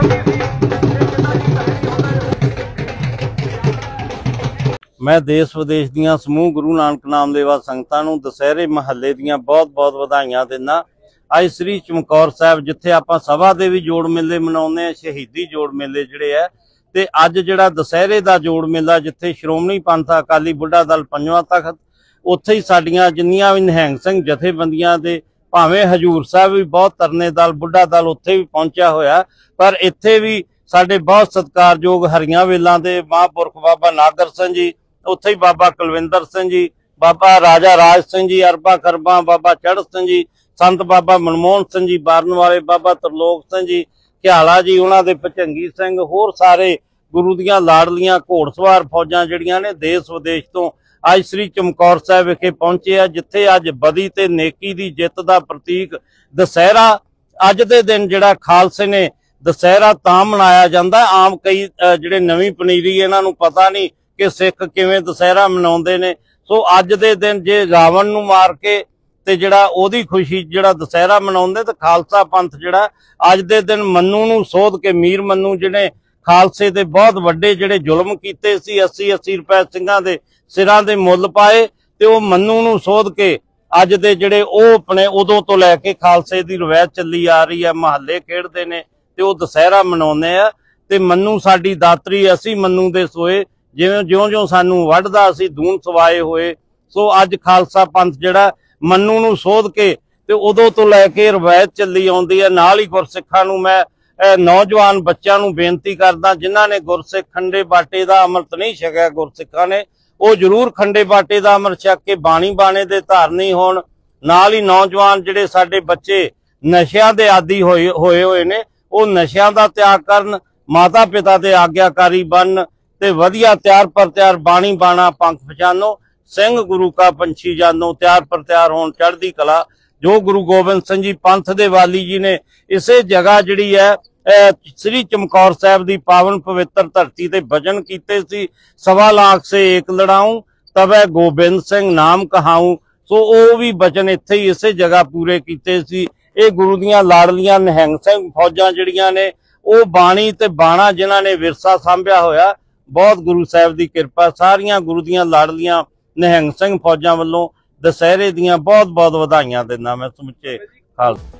मैं देश विदेश दीआं समूह गुरु नानक नामदेवा संगतां नूं दशहरे महल्ले दीआं बहुत बहुत वधाइयां दिंदा। अज श्री चमकौर साहब जिथे आपां सभा दे भी जोड़ मेले मनाउंदे आ, शहीदी जोड़ मेले जिहड़े आ ते अज जिहड़ा दशहरे दा जोड़ मेला जिथे श्रोमणी पंथ अकाली बुढ़ा दल पंजवां तखत उत्थे ही साडियां जिन्नियां भी निहंग सिंह जथेबंदियां दे भावें हजूर साहब भी बहुत तरने दल बुढ़ा दल उत्थे भी पहुंचा होया, पर इत्थे भी साडे बहुत सत्कारयोग हरियां वेलां दे महापुरख बाबा नागर सिंह जी, उत्थे ही बाबा कुलविंदर सिंह जी, बाबा राजा राज सिंह जी अरबा करबा, बाबा चढ़ सिंह जी, संत बाबा मनमोहन सिंह जी बारन वाले, बाबा तरलोक सिंह जी घियाला जी, उन्हां दे भचंगी सिंह, होर सारे गुरु दियां लाडलियां घोड़सवार फौजां जिहड़ियां ने देश विदेश तो अज श्री चमकौर साहब विखे पहुंचे आ, जिथे अज बदी ते नेकी दी जित दा प्रतीक दशहरा अज दे दिन जिहड़ा खालसे ने दशहरा तां मनाया जांदा। आम कई जिहड़े नवीं पनीरी इन्हां नूं पता नहीं कि सिख किवें दशहरा मनाउंदे ने। सो अज दे दिन जे रावण नूं मार के ते जिहड़ा ओदी खुशी जिहड़ा दशहरा मनाउंदे ते खालसा पंथ जिहड़ा अज दे दिन मन्नू नूं सोध के मीर मन्नू जिहने खालसे दे बहुत वड्डे जिहड़े जुल्म कीते सी, 80-80 रुपए सिंघां दे सिरां दे मुੱਲ पाए ते ओह मन्नू नूं सोध के अज दे जिहड़े ओह अपने उदों तो लैके खालसे दी रवायत चली आ रही है, महल्ले खेडदे ने ते ओह दशहरा मनाउंदे आ ते मन्नू साडी दातरी असीं मन्नू दे सोए, जिवें ज्यों-ज्यों सानू वढदा असीं दून सवाए होए। सो अज खालसा पंथ जिहड़ा मन्नू नूं सोध के ते उदों तो लैके रवायत चली आउंदी है। नाल ही गुरसिखां नूं मैं नौजवान बच्चों नूं बेनती करदा जिन्हां ने गुरसिख खंडे बाटे दा अमृत नहीं छकिया गुरसिखां ने, वो जरूर खंडे बाटे दा अमृत छक के बाणी बाणे दे धारनी होण। नाल ही नौजवान जिहड़े साडे बच्चे नशियां दे आदी होए ने वो नशियां दा त्याग करन, माता पिता दे आग्याकारी बनन ते वधिया त्यार पर त्यार बाणी बाणा पंख पछानो, सिंह गुरु का पंछी जानो, त्यार पर त्यार होण चढ़दी कला। जो गुरु गोबिंद सिंह जी पंथ दे वाली जी ने इसे जगह जिहड़ी है श्री चमकौर साहब दी पावन पवित्र धरती ते भजन कीते सी, 1.25 लाख से एक लड़ाऊं तबै गोबिंद सिंह नाम कहाऊं। सो वो भी बचन इत्थे ही इसे जगह पूरे कीते सी। ये गुरु दियां लाडलियां निहंग सिंह फौजां जिहड़ियां ने वो बाणी ते बाणा जिन्हां ने विरसा सांभिया होया, बहुत गुरु साहब दी किरपा। सारियां गुरु दियां लाडलियां निहंग सिंह फौजां वल्लों दशहरे दियां बहुत बहुत वधाइयां दिंदा मैं समुचे खालसा।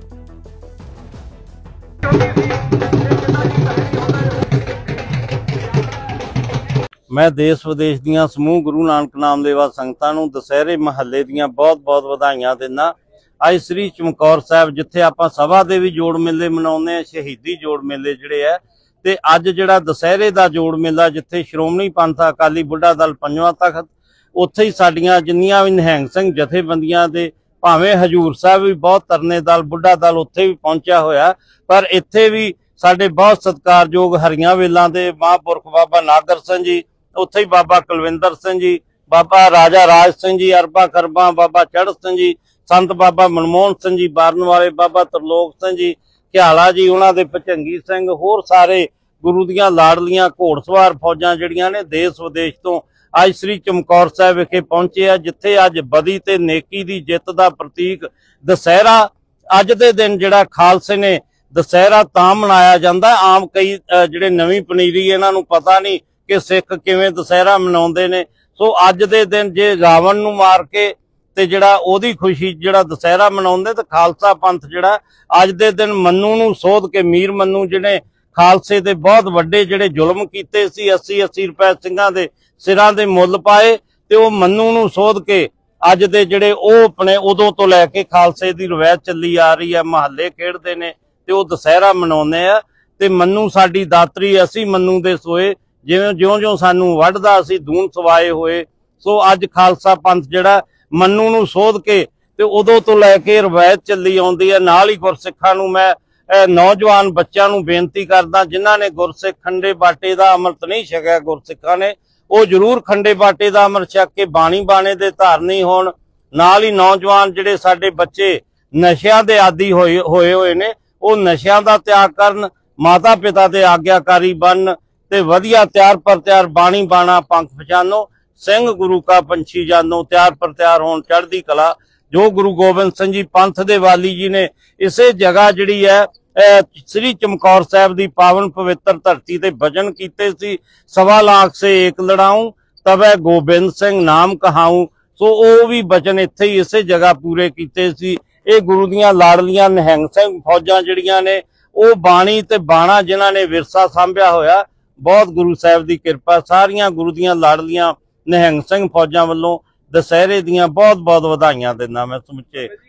मैं देश विदेश दीआं समूह गुरु नानक नामदेवा संगतां नूं दशहरे महल्ले दीआं बहुत बहुत वधाइयां दिंदा। अज श्री चमकौर साहब जिथे आपां सभा दे भी जोड़ मेले मनाउंदे आ, शहीदी जोड़ मेले जिहड़े आ ते अज जिहड़ा दशहरे दा जोड़ मेला जिथे श्रोमणी पंथ अकाली बुढ़ा दल पंजवां तखत उत्थे ही साडियां जिन्नियां भी निहंग सिंह जथेबंदियां दे भावें हजूर साहब भी बहुत तरने दल बुढ़ा दल उत्थे भी पहुंचा होया, पर इत्थे भी साडे बहुत सत्कारयोग हरियां वेलां दे महापुरख बाबा नागर सिंह जी, उत्थे ही बाबा कुलविंदर सिंह जी, बाबा राजा राज सिंह जी अरबा करबा, बाबा चढ़ सिंह जी, संत बाबा मनमोहन सिंह जी बारन वाले, बाबा तरलोक सिंह जी घियाला जी, उन्हां दे भचंगी सिंह, होर सारे गुरु दियां लाडलियां घोड़सवार फौजां जिहड़ियां ने देश विदेश तो अज श्री चमकौर साहब विखे पहुंचे आ, जिथे अज बदी ते नेकी दी जित दा प्रतीक दशहरा अज दे दिन जिहड़ा खालसे ने दशहरा तां मनाया जांदा। आम कई जिहड़े नवीं पनीरी इन्हां नूं पता नहीं कि सिख किवें दशहरा मनाउंदे ने। सो अज दे दिन जे रावण नूं मार के ते जिहड़ा ओदी खुशी जिहड़ा दशहरा मनाउंदे ते खालसा पंथ जिहड़ा अज दे दिन मन्नू नूं सोध के मीर मन्नू जिहने खालसे दे बहुत वड्डे जिहड़े जुल्म कीते सी, 80-80 रुपए सिंघां दे सिरां दे मुੱਲ पाए ते ओह मन्नू नूं सोध के अज दे जिहड़े ओह अपने उदों तो लैके खालसे दी रवायत चली आ रही है, महल्ले खेडदे ने ते ओह दशहरा मनाउंदे आ ते मन्नू साडी दातरी असीं मन्नू दे सोए, जिवें ज्यों-ज्यों सानू वढदा असीं दून सवाए होए। सो अज खालसा पंथ जिहड़ा मन्नू नूं सोध के ते उदों तो लैके रवायत चली आउंदी है। नाल ही गुरसिखां नूं मैं नौजवान बच्चों नूं बेनती करदा जिन्हां ने गुरसिख खंडे बाटे दा अमृत नहीं छकिया गुरसिखां ने, वो जरूर खंडे बाटे दा अमृत छक के बाणी बाणे दे धारनी होण। नाल ही नौजवान जिहड़े साडे बच्चे नशियां दे आदी होए ने वो नशियां दा त्याग करन, माता पिता दे आग्याकारी बनन ते वधिया त्यार पर त्यार बाणी बाणा पंख पछानो, सिंह गुरु का पंछी जानो, त्यार पर त्यार होण चढ़दी कला। जो गुरु गोबिंद सिंह जी पंथ दे वाली जी ने इसे जगह जिहड़ी है ਸ੍ਰੀ ਚਮਕੌਰ ਸਾਹਿਬ ਦੀ ਪਾਵਨ ਪਵਿੱਤਰ ਧਰਤੀ ਤੇ ਬਚਨ ਕੀਤੇ ਸੀ, 1.25 ਲੱਖ ਸੇ ਏਕ ਲੜਾਊਂ ਤਬੈ ਗੋਬਿੰਦ ਸਿੰਘ ਨਾਮ ਕਹਾਊਂ। ਸੋ ਉਹ ਵੀ ਬਚਨ ਇੱਥੇ ਹੀ ਇਸੇ ਜਗ੍ਹਾ ਪੂਰੇ ਕੀਤੇ ਸੀ। ਇਹ ਗੁਰੂ ਦੀਆਂ ਲਾਡਲੀਆਂ ਨਿਹੰਗ ਸਿੰਘ ਫੌਜਾਂ ਜਿਹੜੀਆਂ ਨੇ, ਉਹ ਬਾਣੀ ਤੇ ਬਾਣਾ ਜਿਨ੍ਹਾਂ ਨੇ ਵਿਰਸਾ ਸਾਂਭਿਆ ਹੋਇਆ, ਬਹੁਤ ਗੁਰੂ ਸਾਹਿਬ ਦੀ ਕਿਰਪਾ। ਸਾਰੀਆਂ ਗੁਰੂ ਦੀਆਂ ਲਾਡਲੀਆਂ ਨਿਹੰਗ ਸਿੰਘ ਫੌਜਾਂ ਵੱਲੋਂ ਦੁਸਹਿਰੇ ਦੀਆਂ ਬਹੁਤ ਬਹੁਤ ਵਧਾਈਆਂ ਦਿੰਦਾ ਮੈਂ ਸਮੁੱਚੇ